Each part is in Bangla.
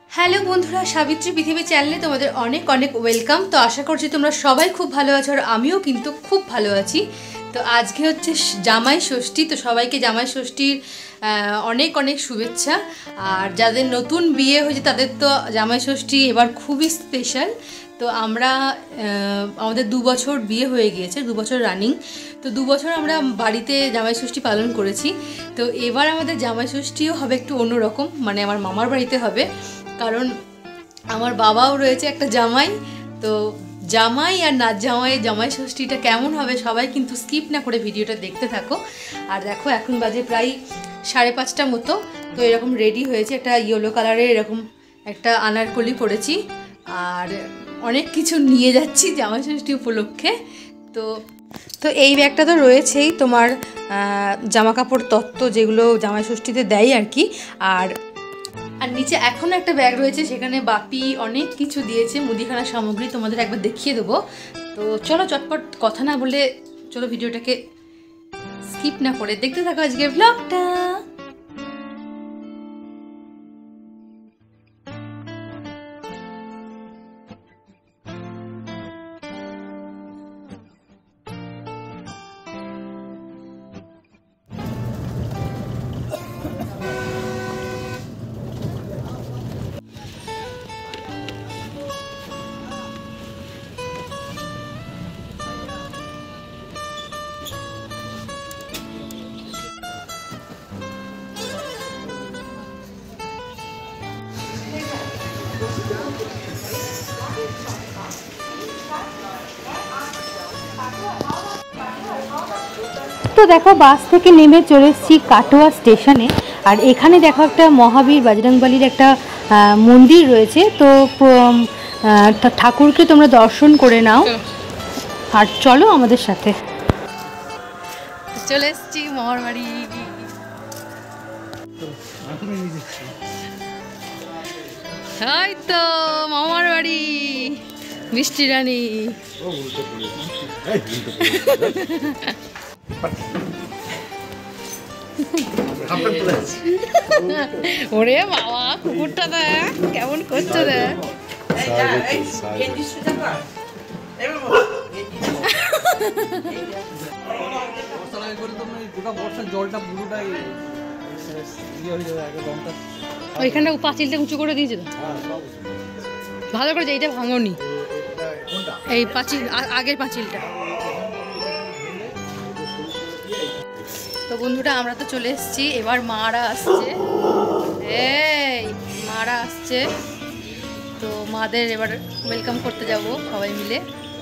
হ্যালো বন্ধুরা, সাবিত্রী পৃথিবী চ্যানেলে তোমাদের অনেক অনেক ওয়েলকাম। তো আশা করছি তোমরা সবাই খুব ভালো আছো, আর আমিও কিন্তু খুব ভালো আছি। তো আজকে হচ্ছে জামাই ষষ্ঠী, তো সবাইকে জামাই ষষ্ঠীর অনেক অনেক শুভেচ্ছা। আর যাদের নতুন বিয়ে হয়েছে তাদের তো জামাই ষষ্ঠী এবার খুবই স্পেশাল। তো আমরা আমাদের 2 বছর বিয়ে হয়ে গিয়েছে, 2 বছর রানিং। তো 2 বছর আমরা বাড়িতে জামাই ষষ্ঠী পালন করেছি। তো এবার আমাদের জামাই ষষ্ঠীও হবে একটু অন্যরকম, মানে আমার মামার বাড়িতে হবে, কারণ আমার বাবাও রয়েছে একটা জামাই। তো জামাই আর নাচ জামাই ষষ্ঠীটা কেমন হবে সবাই কিন্তু স্কিপ না করে ভিডিওটা দেখতে থাকো। আর দেখো এখন বাজে প্রায় 5:30 মতো। তো এরকম রেডি হয়েছে, একটা ইয়েলো কালারের এরকম একটা আনারকলি পরেছি, আর অনেক কিছু নিয়ে যাচ্ছি জামাই ষষ্ঠী উপলক্ষে। তো এই ব্যাগটা তো রয়েছেই, তোমার জামা কাপড় তত্ত্ব যেগুলো জামাই ষষ্ঠীতে দেয় আর কি। আর নিচে এখনও একটা ব্যাগ রয়েছে, সেখানে বাপি অনেক কিছু দিয়েছে, মুদিখানার সামগ্রী, তোমাদের একবার দেখিয়ে দেবো। তো চলো চটপট কথা না বলে চলো ভিডিওটাকে স্কিপ না করে দেখতে থাকো আজকের ব্লগটা। তো দেখো বাস থেকে নেমে চলে এসেছি কাটোয়া স্টেশনে। আর এখানে দেখো একটা মহাবীর বজরংবলীর একটা মন্দির রয়েছে। তো ঠাকুরকে তোমরা দর্শন করে নাও, আর চলো আমাদের সাথে। চলে এসেছি মামার বাড়ি। এই তো মামার বাড়ি, মিষ্টি রানী। ওরে বাবা, কুকুরটা দেখ কেমন করছে দেখ। ওইখানটা পাঁচিলটা উঁচু করে দিয়েছে তো ভালো করে, এইটা ভাঙনি, এই পাঁচিল আগের পাঁচিলটা। তো বন্ধুরা আমরা তো চলে এসেছি, এবার মারা আসছে, এই মারা আসছে। তো মাদের এবার ওয়েলকাম করতে যাব সবাই মিলে।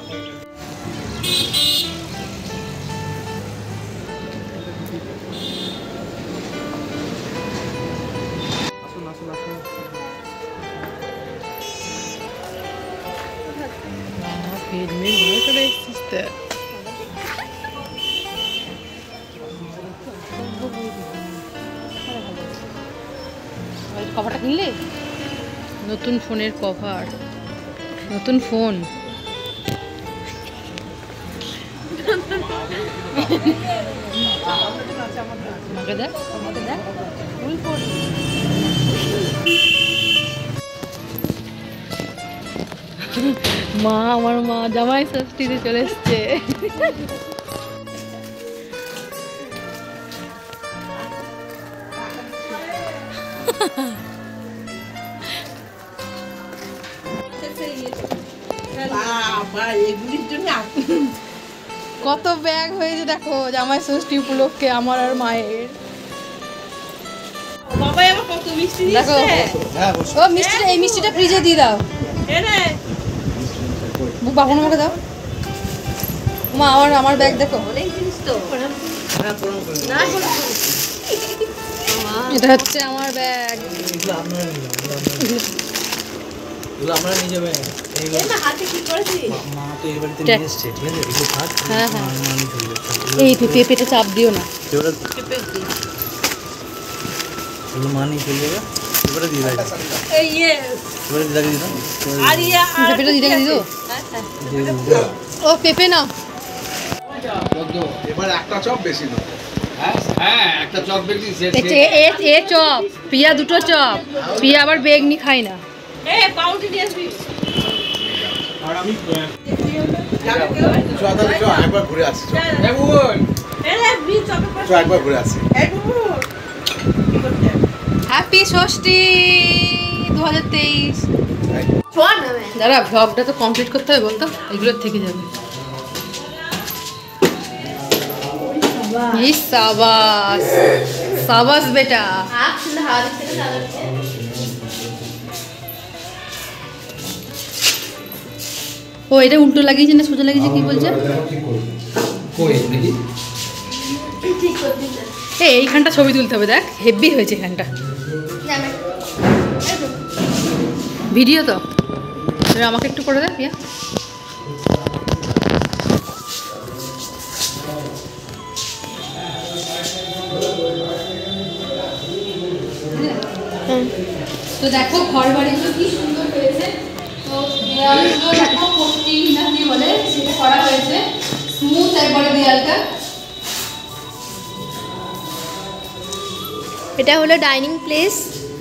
কভারটা কিনলে? নতুন ফোনের কভার, নতুন ফোন। মা, আমার মা জামাই ষষ্ঠীতে চলে এসছে। কত ব্যাগ হয়েছে দেখো জামাই ষষ্ঠী উপলক্ষে আমার আর মায়ের। দেখো ও মিষ্টিটা, এই মিষ্টিটা ফ্রিজে দিয়ে দাও, বাবুর আমাকে দাও। মা আমার ব্যাগ দেখো, এটা হচ্ছে আমার ব্যাগ। এই পেঁপেটা চাপ দিও না, ও পেঁপে নাও। এবার একটা চপ বেশি নাও। হ্যাঁ একটা চপ বেশি, এ চপ, পিয়া দুটো চপ, পিয়া আবার বেগনি খায় না। আর আমি একবার ঘুরে আসছি, একবার ঘুরে আসছি। হ্যাপি ষষ্ঠী 2023। দাঁড়া, ভ্লগটা তো কমপ্লিট করতে হবে, বলতো এগুলোর থেকে যাবে। এই সাবাস সাবাস বেটা। ও এটা উল্টো লাগিয়েছে না সোজা লাগিয়েছে কি বলছে? এইখানটা ছবি তুলতে হবে, দেখ হেভি হয়েছে এখানটা। ভিডিও তো আমাকে একটু করে দেখ ইয়া। তো দেখো ঘর বাড়িগুলো কি সুন্দর হয়েছে। তো দেওয়ালগুলো দেখো পোস্টিং না কি বলে সেটা করা হয়েছে, স্মুথ একবারে দেওয়ালটা। এটা হলো ডাইনিং প্লেস।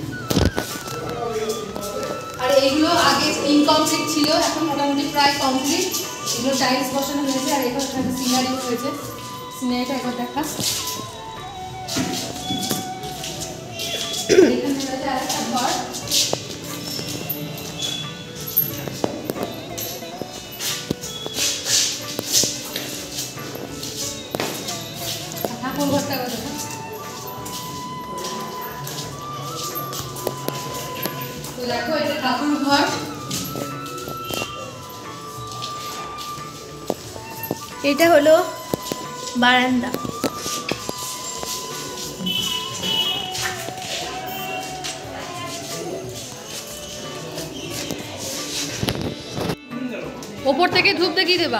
আর এইগুলো আগে ইনকমপ্লিট ছিল, এখন মোটামুটি প্রায় কমপ্লিট। এগুলো টাইলস বসানো হয়েছে আর এখানে সিনারি হয়েছে। সিনারিটা একবার দেখা। এখানে রয়েছে আরেকটা ঘর। ঠাকুর ঘরটা দেখা। তো দেখো এটা ঠাকুর ঘর। এটা হলো বারান্দা। ওপর থেকে ধূপ দেখিয়ে দেবা।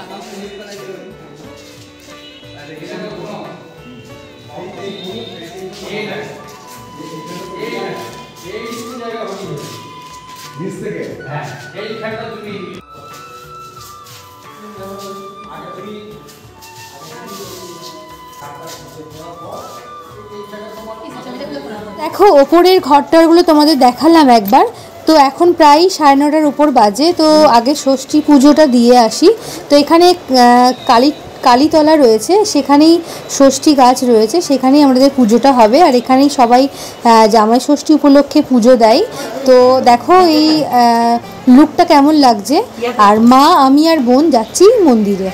দেখো ওপরের ঘরটারগুলো তোমাদের দেখালাম একবার। তো এখন প্রায় 9:30 উপর বাজে। তো আগে ষষ্ঠী পুজোটা দিয়ে আসি। তো এখানে কালীতলা রয়েছে, সেখানেই ষষ্ঠী গাছ রয়েছে, সেখানেই আমাদের পুজোটা হবে। আর এখানেই সবাই জামাই ষষ্ঠী উপলক্ষে পুজো দেয়। তো দেখো এই লুকটা কেমন লাগছে। আর মা, আমি আর বোন যাচ্ছি মন্দিরে।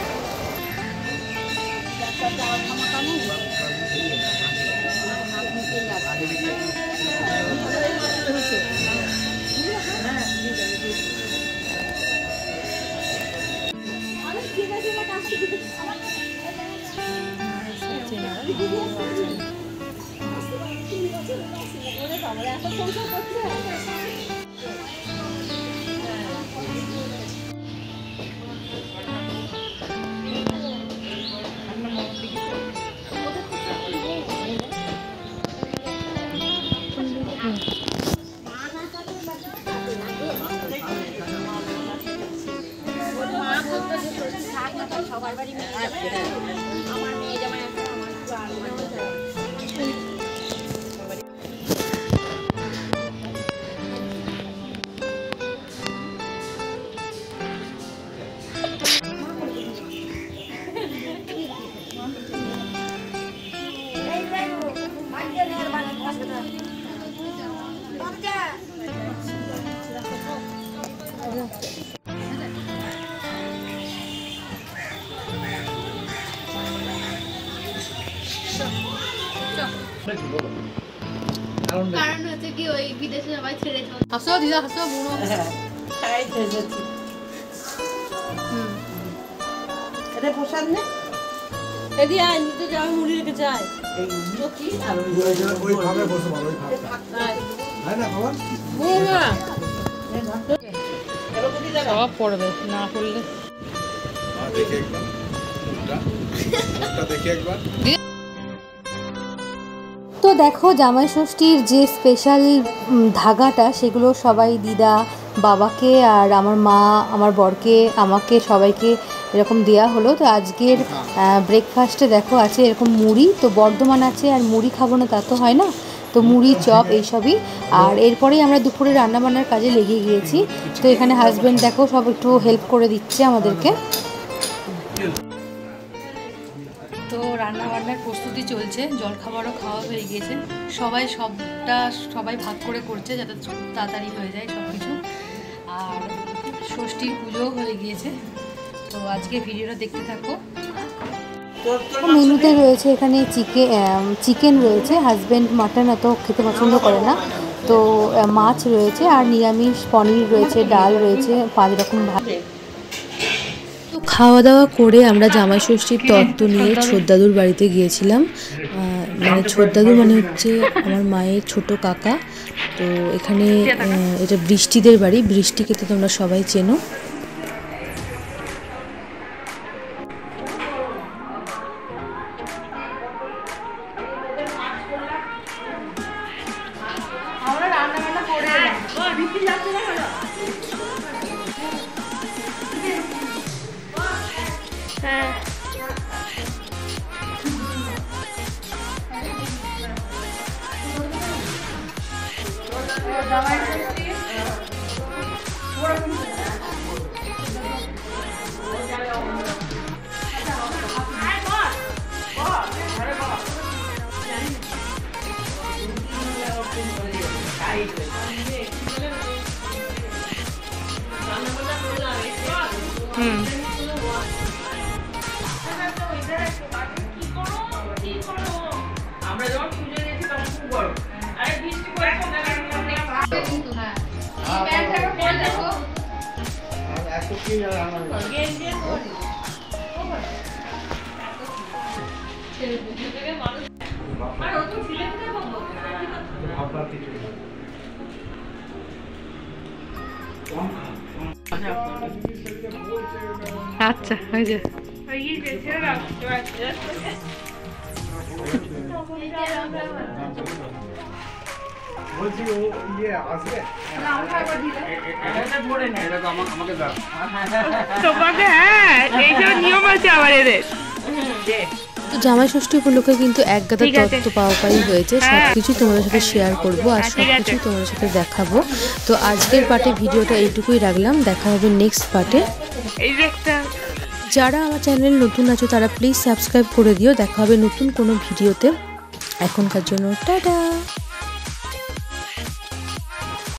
কারণ হচ্ছে কি ওই বিদেশে সবাই ছেড়ে চলে। হাসো দিদা হাসো, বুনো এটা প্রসাদ নে এদি আই নিতে যাও মুড়ি রেখে যায় তো কি আর ওই ভাবে বসে ভালো ওই ভাবে হয় না বাবা বুয়া সব পড়বে, না পড়লে দেখে একবার দেখে একবার। তো দেখো জামাই ষষ্ঠীর যে স্পেশাল ধাগাটা, সেগুলো সবাই দিদা বাবাকে আর আমার মা আমার বরকে আমাকে সবাইকে এরকম দেয়া হলো। তো আজকের ব্রেকফাস্টে দেখো আছে এরকম মুড়ি। তো বর্ধমান আছে আর মুড়ি খাবো না তা তো হয় না। তো মুড়ি চপ এইসবই। আর এরপরেই আমরা দুপুরে রান্নাবান্নার কাজে লেগে গিয়েছি। তো এখানে হাজব্যান্ড দেখো সব একটু হেল্প করে দিচ্ছে আমাদেরকে। তো রান্নাবান্নার প্রস্তুতি চলছে, জলখাবারও খাওয়া হয়ে গিয়েছে, সবাই ভাগ করে করছে যাতে তাড়াতাড়ি হয়ে যায় সব কিছু। আর ষষ্ঠীর পুজোও হয়ে গিয়েছে। তো আজকে ভিডিওটা দেখতে থাকো। মেনুতে রয়েছে এখানে চিকেন রয়েছে, হাজব্যান্ড মাটন এত খেতে পছন্দ করে না, তো মাছ রয়েছে আর নিরামিষ পনির রয়েছে, ডাল রয়েছে, 5 রকম ভাত। তো খাওয়া দাওয়া করে আমরা জামাই ষষ্ঠীর তত্ত্ব নিয়ে ছোটদাদুর বাড়িতে গিয়েছিলাম। মানে ছোটদাদু মানে হচ্ছে আমার মায়ের ছোট কাকা। তো এখানে এটা বৃষ্টিদের বাড়ি, বৃষ্টিকে তো তোমরা সবাই চেনো। আচ্ছা হয়ে যায়। বলছি ও আসবে আমাকে দাও তোমাকে, হ্যাঁ এই যে নিয়ম আছে আবার এদের। তো জামাই ষষ্ঠী উপলক্ষে কিন্তু এক গাদা তত্ত্ব পাওয়াই হয়েছে, সবকিছু তোমাদের সাথে শেয়ার করবো আর সবকিছু তোমাদের সাথে দেখাবো। তো আজকের পার্টে ভিডিওটা এইটুকুই রাখলাম, দেখা হবে নেক্সট পার্টে। যারা আমার চ্যানেল নতুন আছো তারা প্লিজ সাবস্ক্রাইব করে দিও। দেখা হবে নতুন কোনো ভিডিওতে। এখনকার জন্য টাটা।